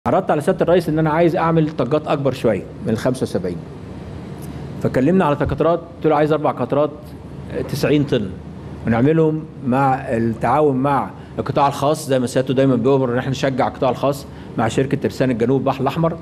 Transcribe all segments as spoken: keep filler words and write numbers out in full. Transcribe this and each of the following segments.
عرضت على سياده الرئيس ان انا عايز اعمل طاقات اكبر شويه من ال خمسة وسبعين. فكلمنا على قطارات، قلت له عايز اربع قطارات تسعين طن ونعملهم مع التعاون مع القطاع الخاص، زي ما سيادته دايما بيؤمر ان احنا نشجع القطاع الخاص مع شركه ترسانة الجنوب البحر الاحمر.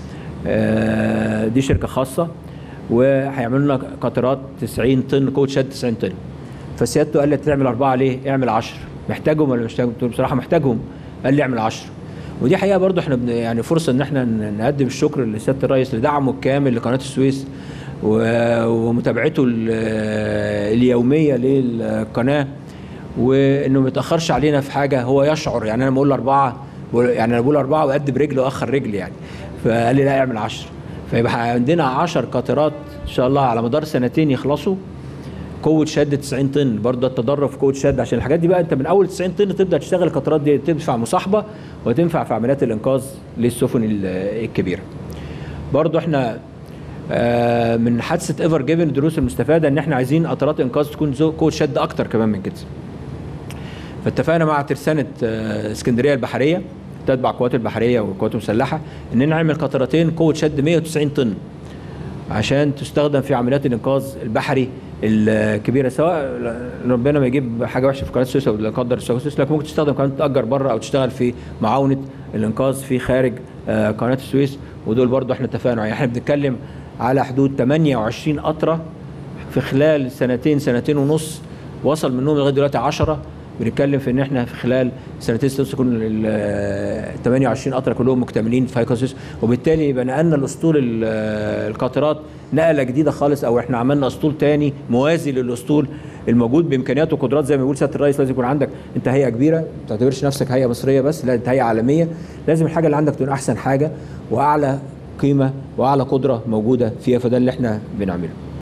دي شركه خاصه وهيعملوا لنا قطارات تسعين طن، قوه شد تسعين طن. فسيادته قال لي تعمل اربعه ليه؟ اعمل عشرة. محتاجهم ولا مش محتاجهم؟ قلت له بصراحه محتاجهم. قال لي اعمل عشرة. ودي حقيقه برضو احنا يعني فرصه ان احنا نقدم الشكر لسياده الرئيس لدعمه الكامل لقناه السويس ومتابعته اليوميه للقناه، وانه ما يتاخرش علينا في حاجه. هو يشعر يعني انا بقول اربعه، يعني انا بقول اربعه وقد برجل واخر رجل يعني. فقال لي لا اعمل عشرة. فيبقى عندنا عشر قطارات ان شاء الله على مدار سنتين يخلصوا، قوه شد تسعين طن. برضه التدرب في قوه شد، عشان الحاجات دي بقى انت من اول تسعين طن تبدا تشتغل القطارات دي، تنفع مصاحبه وتنفع في عمليات الانقاذ للسفن الكبيره. برضه احنا من حادثه ايفر جيفن الدروس المستفاده ان احنا عايزين قطارات انقاذ تكون قوه شد اكتر كمان من كده. فاتفقنا مع ترسانة اسكندريه البحريه تتبع القوات البحريه والقوات المسلحه ان نعمل قطارتين قوه شد مئة وتسعين طن عشان تستخدم في عمليات الانقاذ البحري الكبيره، سواء ربنا ما يجيب حاجه وحشه في قناه السويس او لا قدر السويس، لكن ممكن تستخدم كمان تتاجر بره او تشتغل في معاونه الانقاذ في خارج قناه السويس. ودول برضو احنا اتفقنا يعني احنا بنتكلم على حدود ثمانية وعشرين قطره في خلال سنتين سنتين ونص، وصل منهم لغايه دلوقتي عشرة. بنتكلم في ان احنا في خلال سنتين ونص يكون ال ثمانية وعشرين قطره كلهم مكتملين في هيكل السويس، وبالتالي يبقى نقلنا الاسطول القاطرات نقله جديده خالص، او احنا عملنا اسطول ثاني موازي للاسطول الموجود بامكانيات وقدرات. زي ما بيقول سياده الرئيس لازم يكون عندك انت هيئه كبيره، ما تعتبرش نفسك هيئه مصريه بس، لا انت هيئه عالميه. لازم الحاجه اللي عندك تكون احسن حاجه واعلى قيمه واعلى قدره موجوده فيها، فده اللي احنا بنعمله.